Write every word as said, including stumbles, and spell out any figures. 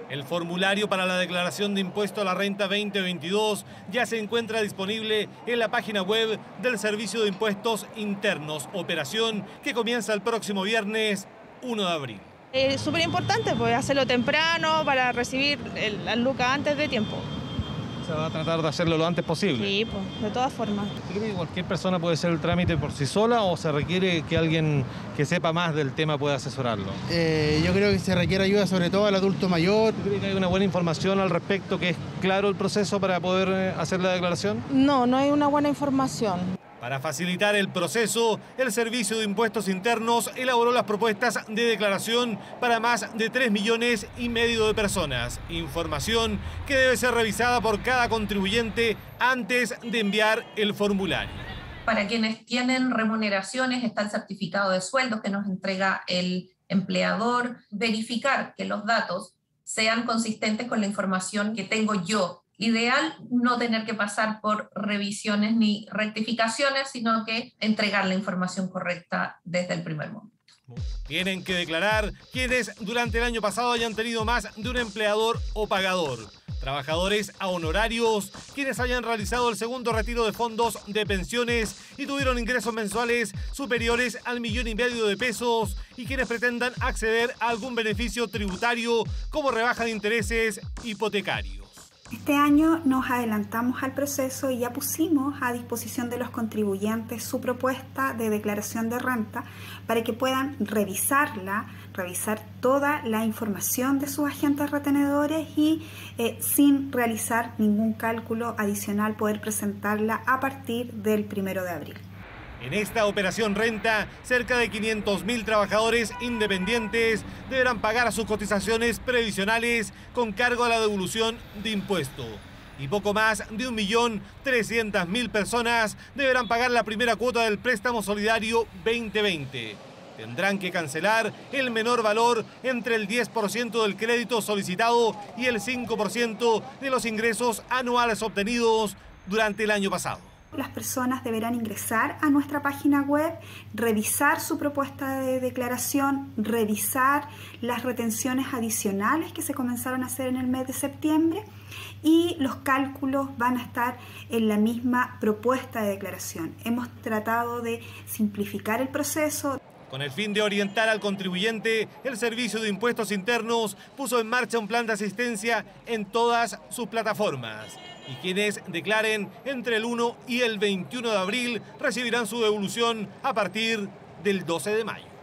El formulario para la declaración de impuesto a la renta veinte veintidós ya se encuentra disponible en la página web del Servicio de Impuestos Internos, operación que comienza el próximo viernes uno de abril. Es súper importante pues, hacerlo temprano para recibir el, la lucas antes de tiempo. Se va a tratar de hacerlo lo antes posible. Sí, pues, de todas formas. ¿Cree que cualquier persona puede hacer el trámite por sí sola o se requiere que alguien que sepa más del tema pueda asesorarlo? Eh, yo creo que se requiere ayuda sobre todo al adulto mayor. ¿Cree que hay una buena información al respecto, que es claro el proceso para poder hacer la declaración? No, no hay una buena información. Para facilitar el proceso, el Servicio de Impuestos Internos elaboró las propuestas de declaración para más de tres millones y medio de personas. Información que debe ser revisada por cada contribuyente antes de enviar el formulario. Para quienes tienen remuneraciones está el certificado de sueldos que nos entrega el empleador. Verificar que los datos sean consistentes con la información que tengo yo. Ideal no tener que pasar por revisiones ni rectificaciones, sino que entregar la información correcta desde el primer momento. Tienen que declarar quienes durante el año pasado hayan tenido más de un empleador o pagador. Trabajadores a honorarios, quienes hayan realizado el segundo retiro de fondos de pensiones y tuvieron ingresos mensuales superiores al millón y medio de pesos y quienes pretendan acceder a algún beneficio tributario como rebaja de intereses hipotecarios. Este año nos adelantamos al proceso y ya pusimos a disposición de los contribuyentes su propuesta de declaración de renta para que puedan revisarla, revisar toda la información de sus agentes retenedores y eh, sin realizar ningún cálculo adicional poder presentarla a partir del primero de abril. En esta operación renta, cerca de quinientos mil trabajadores independientes deberán pagar sus cotizaciones previsionales con cargo a la devolución de impuesto. Y poco más de un millón trescientas mil personas deberán pagar la primera cuota del préstamo solidario veinte veinte. Tendrán que cancelar el menor valor entre el diez por ciento del crédito solicitado y el cinco por ciento de los ingresos anuales obtenidos durante el año pasado. Las personas deberán ingresar a nuestra página web, revisar su propuesta de declaración, revisar las retenciones adicionales que se comenzaron a hacer en el mes de septiembre y los cálculos van a estar en la misma propuesta de declaración. Hemos tratado de simplificar el proceso. Con el fin de orientar al contribuyente, el Servicio de Impuestos Internos puso en marcha un plan de asistencia en todas sus plataformas. Y quienes declaren entre el uno y el veintiuno de abril recibirán su devolución a partir del doce de mayo.